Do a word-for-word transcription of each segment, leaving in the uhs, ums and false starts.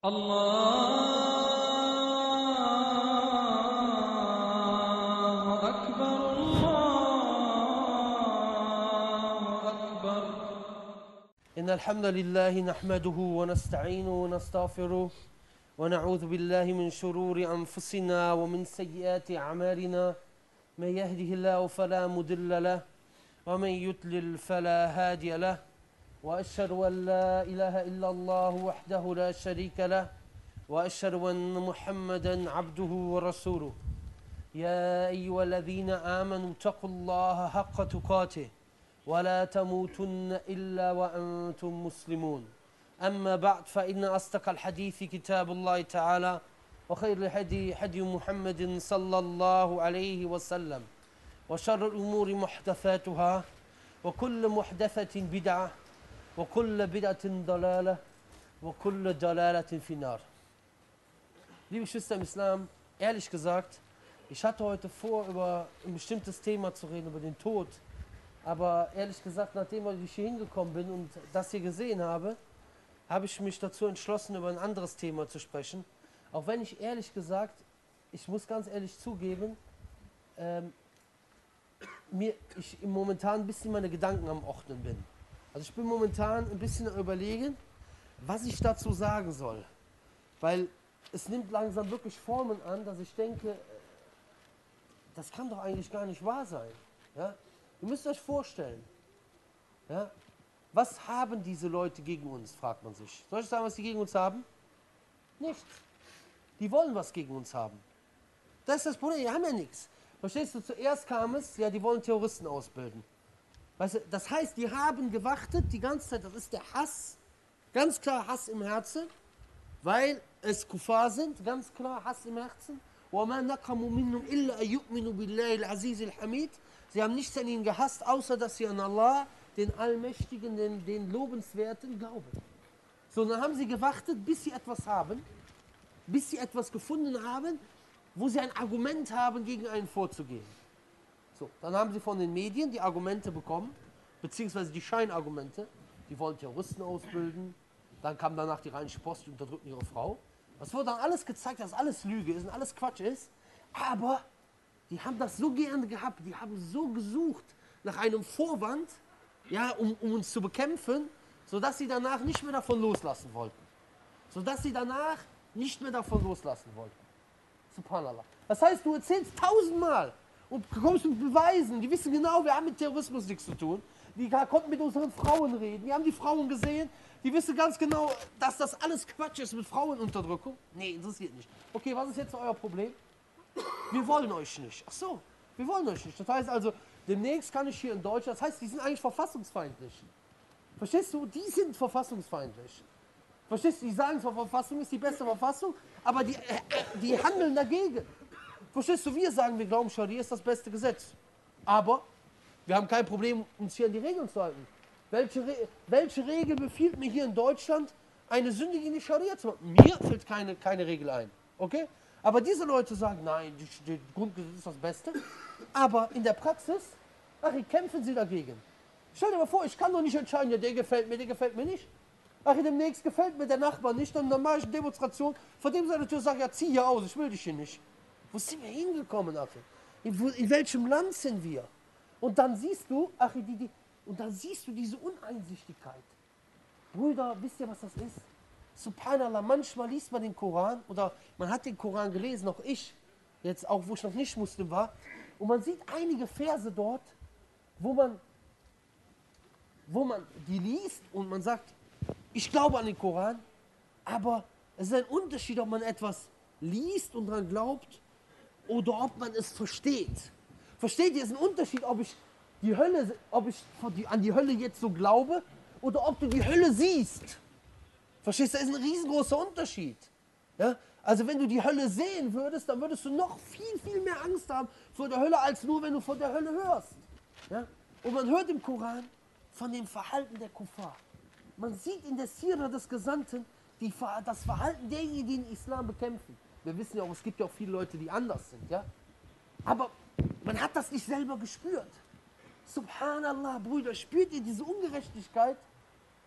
الله أكبر الله أكبر إن الحمد لله نحمده ونستعينه ونستغفره ونعوذ بالله من شرور أنفسنا ومن سيئات أعمالنا من يهده الله فلا مضل له ومن يضلل فلا هادي له وأشهد أن لا إله إلا الله وحده لا شريك له وأشهد أن محمدا عبده ورسوله يا أيها الذين آمنوا اتقوا الله حق تقاته ولا تموتن إلا وأنتم مسلمون أما بعد فإن أصدق الحديث كتاب الله تعالى وخير الهدي هدي محمد صلى الله عليه وسلم وشر الأمور محدثاتها وكل محدثة بدعة وكل بدعة ضلالة وكل ضلالة في النار. Liebe Geschwister im Islam, ehrlich gesagt, ich hatte heute vor, über ein bestimmtes Thema zu reden, über den Tod. Aber ehrlich gesagt, nachdem ich hier hingekommen bin und das hier gesehen habe, habe ich mich dazu entschlossen, über ein anderes Thema zu sprechen. Auch wenn ich ehrlich gesagt, ich muss ganz ehrlich zugeben, ähm, mir, ich momentan ein bisschen meine Gedanken am Ordnen bin. Also ich bin momentan ein bisschen am Überlegen, was ich dazu sagen soll. Weil es nimmt langsam wirklich Formen an, dass ich denke, das kann doch eigentlich gar nicht wahr sein. Ja? Ihr müsst euch vorstellen, ja? Was haben diese Leute gegen uns, fragt man sich. Soll ich sagen, was sie gegen uns haben? Nichts. Die wollen was gegen uns haben. Das ist das Problem, die haben ja nichts. Verstehst du, zuerst kam es, ja, die wollen Terroristen ausbilden. Weißt du, das heißt, die haben gewartet die ganze Zeit, das ist der Hass, ganz klar Hass im Herzen, weil es Kuffar sind, ganz klar Hass im Herzen. Sie haben nichts an ihnen gehasst, außer dass sie an Allah, den Allmächtigen, den, den Lobenswerten, glauben. So, dann haben sie gewartet, bis sie etwas haben, bis sie etwas gefunden haben, wo sie ein Argument haben, gegen einen vorzugehen. So, dann haben sie von den Medien die Argumente bekommen, beziehungsweise die Scheinargumente. Die wollen Terroristen ausbilden. Dann kam danach die Rheinische Post, die unterdrücken ihre Frau. Das wurde dann alles gezeigt, dass alles Lüge ist und alles Quatsch ist. Aber die haben das so gerne gehabt, die haben so gesucht nach einem Vorwand, ja, um, um uns zu bekämpfen, sodass sie danach nicht mehr davon loslassen wollten. Sodass sie danach nicht mehr davon loslassen wollten. Subhanallah. Das heißt, du erzählst tausendmal und kommst mit Beweisen. Die wissen genau, wir haben mit Terrorismus nichts zu tun. Die konnten mit unseren Frauen reden. Die haben die Frauen gesehen. Die wissen ganz genau, dass das alles Quatsch ist mit Frauenunterdrückung. Nee, interessiert nicht. Okay, was ist jetzt euer Problem? Wir wollen euch nicht. Ach so, wir wollen euch nicht. Das heißt also, demnächst kann ich hier in Deutschland, das heißt, die sind eigentlich verfassungsfeindlich. Verstehst du? Die sind verfassungsfeindlich. Verstehst du? Die sagen zwar, Verfassung ist die beste Verfassung, aber die, äh, die handeln dagegen. Verstehst du? Wir sagen, wir glauben, Scharia ist das beste Gesetz. Aber wir haben kein Problem, uns hier an die Regeln zu halten. Welche, Re welche Regel befiehlt mir hier in Deutschland, eine Sündige in die Scharia zu machen? Mir fällt keine, keine Regel ein. Okay? Aber diese Leute sagen, nein, das Grundgesetz ist das Beste. Aber in der Praxis, ach, kämpfen sie dagegen. Stell dir mal vor, ich kann doch nicht entscheiden, ja, der gefällt mir, der gefällt mir nicht. Ach, demnächst gefällt mir der Nachbar nicht, und dann mache ich eine Demonstration, von dem seine Tür sagt, ja, zieh hier aus, ich will dich hier nicht. Wo sind wir hingekommen, ach? In, wo, in welchem Land sind wir? Und dann siehst du, ach, die, die, und dann siehst du diese Uneinsichtigkeit. Brüder, wisst ihr, was das ist? Subhanallah, manchmal liest man den Koran, oder man hat den Koran gelesen, auch ich, jetzt auch, wo ich noch nicht Muslim war, und man sieht einige Verse dort, wo man, wo man die liest und man sagt, ich glaube an den Koran, aber es ist ein Unterschied, ob man etwas liest und daran glaubt oder ob man es versteht. Versteht ihr, es ist ein Unterschied, ob ich, die Hölle, ob ich an die Hölle jetzt so glaube oder ob du die Hölle siehst. Verstehst du, das ist ein riesengroßer Unterschied. Ja? Also wenn du die Hölle sehen würdest, dann würdest du noch viel, viel mehr Angst haben vor der Hölle, als nur, wenn du von der Hölle hörst. Ja? Und man hört im Koran von dem Verhalten der Kuffar. Man sieht in der Sira des Gesandten die, das Verhalten derjenigen, die den Islam bekämpfen. Wir wissen ja auch, es gibt ja auch viele Leute, die anders sind. Ja? Aber man hat das nicht selber gespürt. Subhanallah, Brüder, spürt ihr diese Ungerechtigkeit?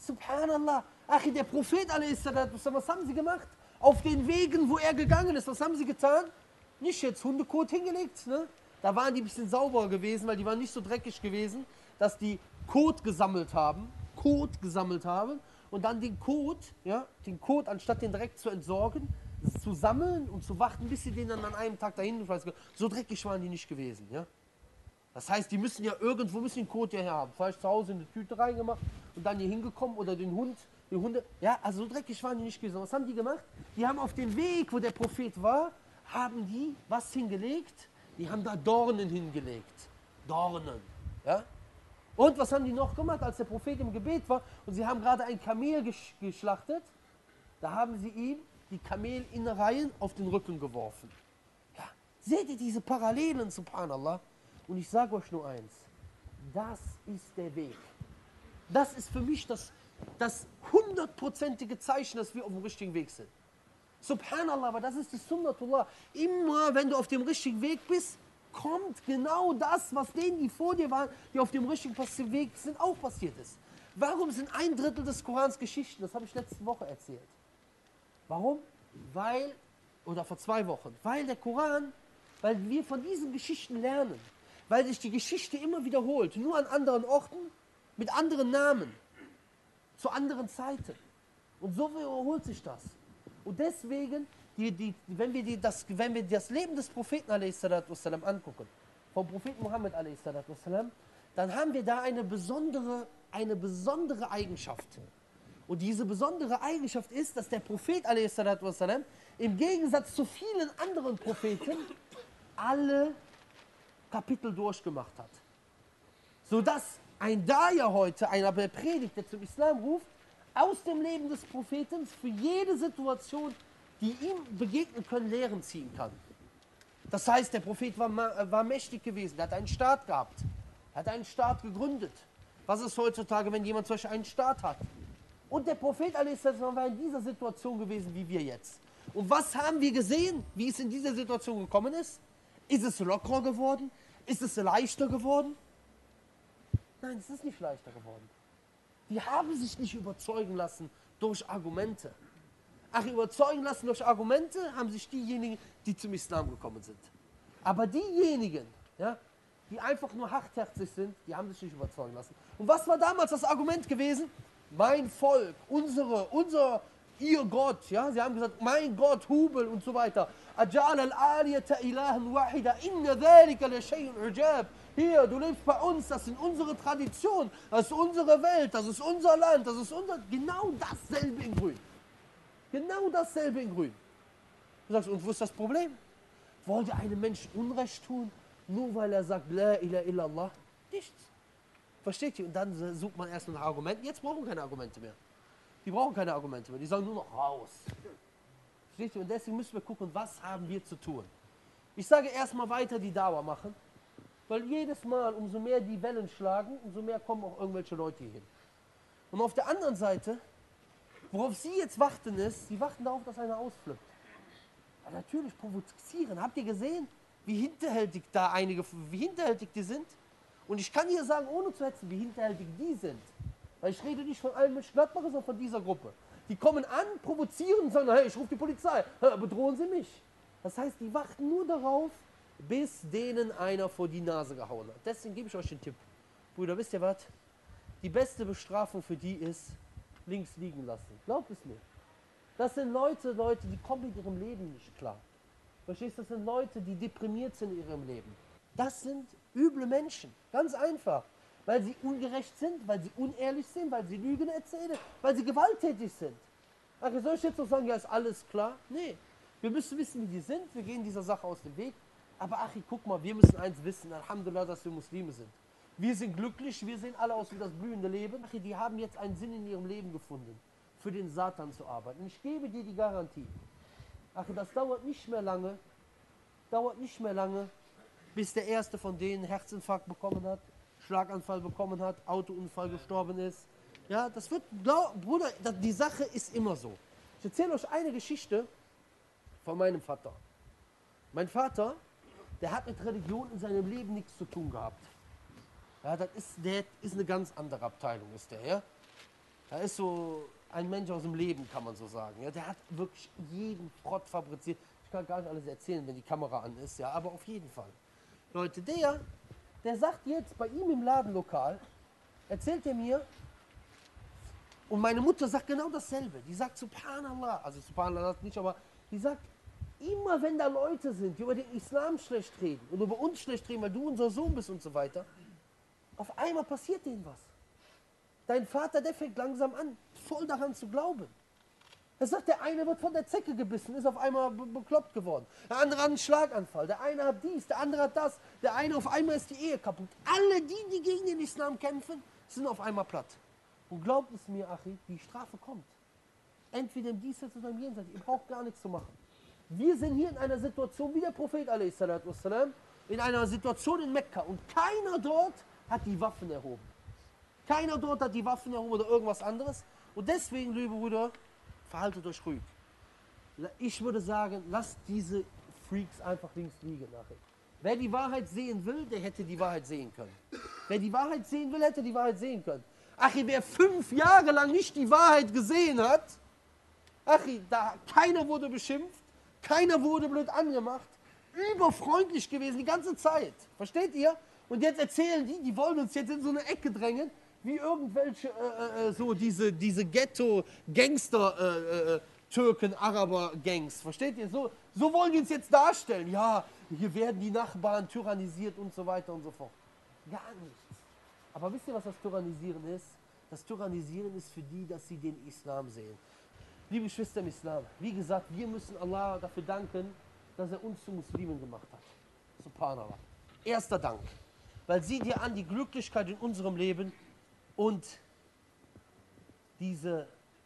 Subhanallah. Ach, der Prophet, was haben sie gemacht? Auf den Wegen, wo er gegangen ist, was haben sie getan? Nicht jetzt Hundekot hingelegt, ne? Da waren die ein bisschen sauberer gewesen, weil die waren nicht so dreckig gewesen, dass die Kot gesammelt haben, Kot gesammelt haben und dann den Kot, ja, den Kot, anstatt den direkt zu entsorgen, zu sammeln und zu warten, bis sie den dann an einem Tag dahin schmeißen. So dreckig waren die nicht gewesen, ja. Das heißt, die müssen ja irgendwo müssen den Kot hierher haben. Vielleicht zu Hause in eine Tüte reingemacht und dann hier hingekommen oder den Hund, die Hunde. Ja, also so dreckig waren die nicht gewesen. Was haben die gemacht? Die haben auf dem Weg, wo der Prophet war, haben die was hingelegt? Die haben da Dornen hingelegt. Dornen. Ja? Und was haben die noch gemacht, als der Prophet im Gebet war und sie haben gerade ein Kamel gesch geschlachtet? Da haben sie ihm die Kamelinnereien auf den Rücken geworfen. Ja. Seht ihr diese Parallelen, subhanallah? Und ich sage euch nur eins, das ist der Weg. Das ist für mich das, das hundertprozentige Zeichen, dass wir auf dem richtigen Weg sind. Subhanallah, aber das ist die Sunnatullah. Immer wenn du auf dem richtigen Weg bist, kommt genau das, was denen, die vor dir waren, die auf dem richtigen Weg sind, auch passiert ist. Warum sind ein Drittel des Korans Geschichten? Das habe ich letzte Woche erzählt. Warum? Weil, oder vor zwei Wochen, weil der Koran, weil wir von diesen Geschichten lernen. Weil sich die Geschichte immer wiederholt, nur an anderen Orten, mit anderen Namen, zu anderen Zeiten. Und so wiederholt sich das. Und deswegen, die, die, wenn, wir die, das, wenn wir das Leben des Propheten a s. angucken, vom Propheten Muhammad a s., dann haben wir da eine besondere, eine besondere Eigenschaft. Und diese besondere Eigenschaft ist, dass der Prophet a s. im Gegensatz zu vielen anderen Propheten alle Kapitel durchgemacht hat. Sodass ein Daya heute, einer Predigt, der zum Islam ruft, aus dem Leben des Propheten für jede Situation, die ihm begegnen können, Lehren ziehen kann. Das heißt, der Prophet war, war mächtig gewesen, er hat einen Staat gehabt, er hat einen Staat gegründet. Was ist heutzutage, wenn jemand solch einen Staat hat? Und der Prophet a s. war in dieser Situation gewesen, wie wir jetzt. Und was haben wir gesehen, wie es in dieser Situation gekommen ist? Ist es lockerer geworden? Ist es leichter geworden? Nein, es ist nicht leichter geworden. Die haben sich nicht überzeugen lassen durch Argumente. Ach, überzeugen lassen durch Argumente haben sich diejenigen, die zum Islam gekommen sind. Aber diejenigen, ja, die einfach nur hartherzig sind, die haben sich nicht überzeugen lassen. Und was war damals das Argument gewesen? Mein Volk, unsere, unser, ihr Gott, ja, sie haben gesagt, mein Gott, Hubel und so weiter. Ajal al-aliyata ilahan wahida, inna dhalika la shay'un ujab. Hier, du lebst bei uns, das sind unsere Traditionen, das ist unsere Welt, das ist unser Land, das ist unser, genau dasselbe in Grün. Genau dasselbe in Grün. Du sagst, und wo ist das Problem? Wollte einem Menschen Unrecht tun, nur weil er sagt, La ilaha illallah? Nichts. Versteht ihr? Und dann sucht man erst nach Argumenten. Jetzt brauchen wir keine Argumente mehr. Die brauchen keine Argumente mehr, die sagen nur noch raus. Versteht ihr? Und deswegen müssen wir gucken, was haben wir zu tun. Ich sage erstmal weiter die Dauer machen, weil jedes Mal, umso mehr die Wellen schlagen, umso mehr kommen auch irgendwelche Leute hier hin. Und auf der anderen Seite, worauf sie jetzt warten ist, sie warten darauf, dass einer ausflippt. Ja, natürlich provozieren. Habt ihr gesehen, wie hinterhältig da einige, wie hinterhältig die sind? Und ich kann hier sagen, ohne zu hetzen, wie hinterhältig die sind. Weil ich rede nicht von allen Mönchengladbacher, sondern von dieser Gruppe. Die kommen an, provozieren und sagen, hey, ich rufe die Polizei, bedrohen Sie mich. Das heißt, die warten nur darauf, bis denen einer vor die Nase gehauen hat. Deswegen gebe ich euch den Tipp. Brüder, wisst ihr was? Die beste Bestrafung für die ist, links liegen lassen. Glaubt es mir. Das sind Leute, Leute, die kommen mit ihrem Leben nicht klar. Verstehst du? Das sind Leute, die deprimiert sind in ihrem Leben. Das sind üble Menschen. Ganz einfach. Weil sie ungerecht sind, weil sie unehrlich sind, weil sie Lügen erzählen, weil sie gewalttätig sind. Ach, soll ich jetzt noch sagen, ja, ist alles klar? Nee. Wir müssen wissen, wie die sind. Wir gehen dieser Sache aus dem Weg. Aber Achi, guck mal, wir müssen eins wissen. Alhamdulillah, dass wir Muslime sind. Wir sind glücklich, wir sehen alle aus wie das blühende Leben. Achi, die haben jetzt einen Sinn in ihrem Leben gefunden, für den Satan zu arbeiten. Und ich gebe dir die Garantie. Achi, das dauert nicht mehr lange, dauert nicht mehr lange, bis der erste von denen Herzinfarkt bekommen hat, Schlaganfall bekommen hat, Autounfall gestorben ist. Ja, das wird, Bruder, die Sache ist immer so. Ich erzähle euch eine Geschichte von meinem Vater. Mein Vater, der hat mit Religion in seinem Leben nichts zu tun gehabt. Ja, das ist, der ist eine ganz andere Abteilung, ist der, ja. Da ist so ein Mensch aus dem Leben, kann man so sagen. Ja, der hat wirklich jeden Frott fabriziert. Ich kann gar nicht alles erzählen, wenn die Kamera an ist, ja, aber auf jeden Fall. Leute, der, der sagt jetzt bei ihm im Ladenlokal, erzählt er mir, und meine Mutter sagt genau dasselbe. Die sagt Subhanallah, also Subhanallah nicht, aber die sagt, immer wenn da Leute sind, die über den Islam schlecht reden und über uns schlecht reden, weil du unser Sohn bist und so weiter, auf einmal passiert denen was. Dein Vater, der fängt langsam an, voll daran zu glauben. Er sagt, der eine wird von der Zecke gebissen, ist auf einmal be bekloppt geworden. Der andere hat einen Schlaganfall, der eine hat dies, der andere hat das, der eine auf einmal ist die Ehe kaputt. Alle die, die gegen den Islam kämpfen, sind auf einmal platt. Und glaubt es mir, Achi, die Strafe kommt. Entweder im Diesseits oder im Jenseits. Ihr braucht gar nichts zu machen. Wir sind hier in einer Situation wie der Prophet a s, in einer Situation in Mekka und keiner dort hat die Waffen erhoben. Keiner dort hat die Waffen erhoben oder irgendwas anderes. Und deswegen, liebe Brüder, verhaltet euch ruhig. Ich würde sagen, lasst diese Freaks einfach links liegen nachher. Wer die Wahrheit sehen will, der hätte die Wahrheit sehen können. Wer die Wahrheit sehen will, hätte die Wahrheit sehen können. Achi, wer fünf Jahre lang nicht die Wahrheit gesehen hat, Achi, da keiner wurde beschimpft, keiner wurde blöd angemacht, überfreundlich gewesen die ganze Zeit. Versteht ihr? Und jetzt erzählen die, die wollen uns jetzt in so eine Ecke drängen, wie irgendwelche, äh, äh, so diese, diese Ghetto-Gangster, äh, äh, Türken, Araber-Gangs. Versteht ihr? So, so wollen die uns jetzt darstellen. Ja, hier werden die Nachbarn tyrannisiert und so weiter und so fort. Gar nichts. Aber wisst ihr, was das Tyrannisieren ist? Das Tyrannisieren ist für die, dass sie den Islam sehen. Liebe Geschwister im Islam, wie gesagt, wir müssen Allah dafür danken, dass er uns zu Muslimen gemacht hat. Subhanallah. Erster Dank. Weil sieh dir an die Glücklichkeit in unserem Leben und diese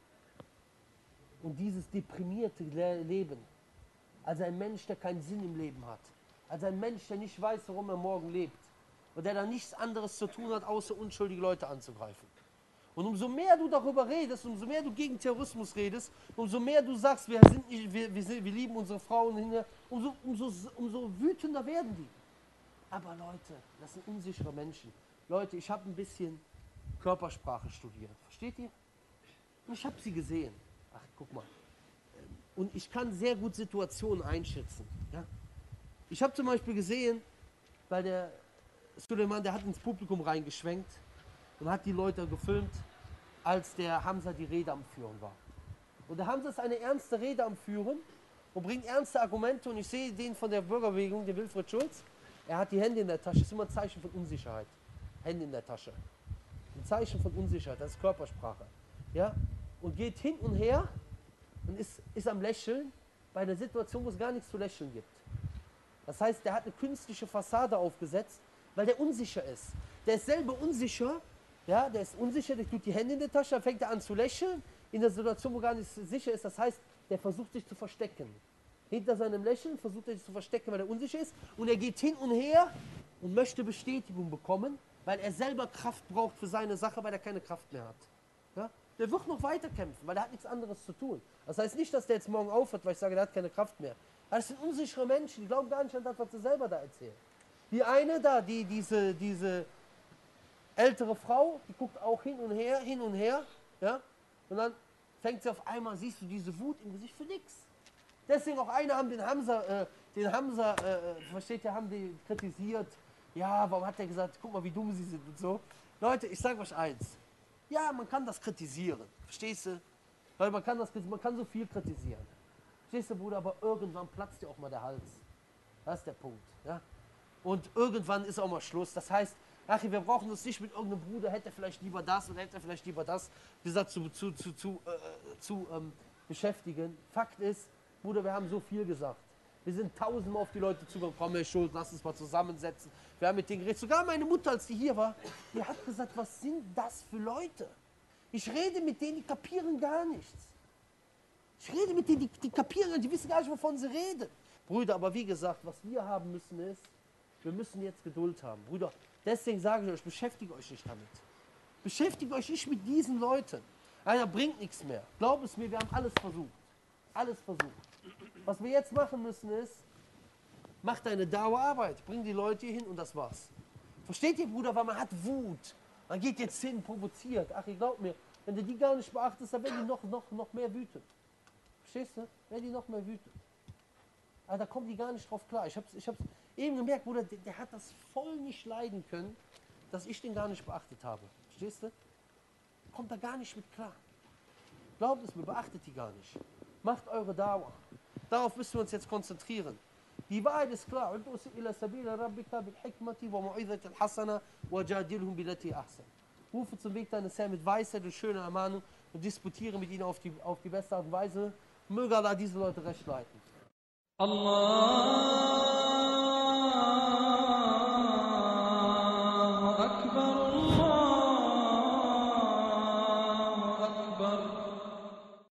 und dieses deprimierte Leben. Als ein Mensch, der keinen Sinn im Leben hat. Als ein Mensch, der nicht weiß, warum er morgen lebt. Und der da nichts anderes zu tun hat, außer unschuldige Leute anzugreifen. Und umso mehr du darüber redest, umso mehr du gegen Terrorismus redest, umso mehr du sagst, wir, sind nicht, wir, wir, sind, wir lieben unsere Frauen, umso, umso, umso wütender werden die. Aber Leute, das sind unsichere Menschen. Leute, ich habe ein bisschen Körpersprache studiert. Versteht ihr? Und ich habe sie gesehen. Ach, guck mal. Und ich kann sehr gut Situationen einschätzen. Ja? Ich habe zum Beispiel gesehen, weil der Suleiman, der hat ins Publikum reingeschwenkt und hat die Leute gefilmt, als der Hamza die Rede am Führen war. Und der Hamza ist eine ernste Rede am Führen und bringt ernste Argumente. Und ich sehe den von der Bürgerbewegung, der Wilfried Schulz, er hat die Hände in der Tasche. Das ist immer ein Zeichen von Unsicherheit. Hände in der Tasche. Ein Zeichen von Unsicherheit, das ist Körpersprache. Ja? Und geht hin und her und ist, ist am Lächeln bei einer Situation, wo es gar nichts zu lächeln gibt. Das heißt, der hat eine künstliche Fassade aufgesetzt, weil der unsicher ist. Der ist selber unsicher, ja, der ist unsicher, der tut die Hände in der Tasche, dann fängt er an zu lächeln, in der Situation, wo gar nicht sicher ist. Das heißt, der versucht sich zu verstecken. Hinter seinem Lächeln versucht er sich zu verstecken, weil er unsicher ist. Und er geht hin und her und möchte Bestätigung bekommen, weil er selber Kraft braucht für seine Sache, weil er keine Kraft mehr hat. Ja? Der wird noch weiter kämpfen, weil er hat nichts anderes zu tun. Das heißt nicht, dass der jetzt morgen aufhört, weil ich sage, der hat keine Kraft mehr. Aber das sind unsichere Menschen, die glauben gar nicht an das, was sie selber da erzählen. Die eine da, die, diese, diese ältere Frau, die guckt auch hin und her, hin und her, ja, und dann fängt sie auf einmal, siehst du diese Wut im Gesicht für nichts. Deswegen auch eine haben den Hamza, äh, den Hamza, äh, versteht ihr, haben die kritisiert, ja, warum hat der gesagt, guck mal, wie dumm sie sind und so. Leute, ich sage euch eins, ja, man kann das kritisieren, verstehst du? Weil man kann, das, man kann so viel kritisieren. Verstehst du, Bruder, aber irgendwann platzt dir auch mal der Hals. Das ist der Punkt, ja. Und irgendwann ist auch mal Schluss. Das heißt, ach, wir brauchen uns nicht mit irgendeinem Bruder, hätte er vielleicht lieber das oder hätte er vielleicht lieber das, wie gesagt, zu, zu, zu, zu, äh, zu ähm, beschäftigen. Fakt ist, Bruder, wir haben so viel gesagt. Wir sind tausendmal auf die Leute zugekommen, komm, Herr Schulz, lass uns mal zusammensetzen. Wir haben mit denen geredet. Sogar meine Mutter, als die hier war, die hat gesagt, was sind das für Leute? Ich rede mit denen, die kapieren gar nichts. Ich rede mit denen, die, die kapieren, die wissen gar nicht, wovon sie reden. Brüder, aber wie gesagt, was wir haben müssen ist, wir müssen jetzt Geduld haben. Brüder, deswegen sage ich euch, beschäftigt euch nicht damit. Beschäftigt euch nicht mit diesen Leuten. Einer bringt nichts mehr. Glaub es mir, wir haben alles versucht. Alles versucht. Was wir jetzt machen müssen ist, mach deine Dauerarbeit, bring die Leute hier hin und das war's. Versteht ihr, Bruder, weil man hat Wut. Man geht jetzt hin, provoziert. Ach, ihr glaubt mir, Wenn du die gar nicht beachtest, dann werden die noch, noch, noch mehr wütend. Verstehst du? Werden die noch mehr wütend. Aber da kommen die gar nicht drauf klar. Ich habe ich hab's eben gemerkt, Bruder, der, der hat das voll nicht leiden können, dass ich den gar nicht beachtet habe. Verstehst du? Kommt da gar nicht mit klar. Glaubt es mir, beachtet die gar nicht. Macht eure Dauer. Darauf müssen wir uns jetzt konzentrieren. Die Wahrheit ist klar. Rufe zum Weg deines Herrn mit Weisheit und schöner Ermahnung und diskutiere mit ihnen auf die, auf die beste Art und Weise. Möge Allah diese Leute recht leiten. Allah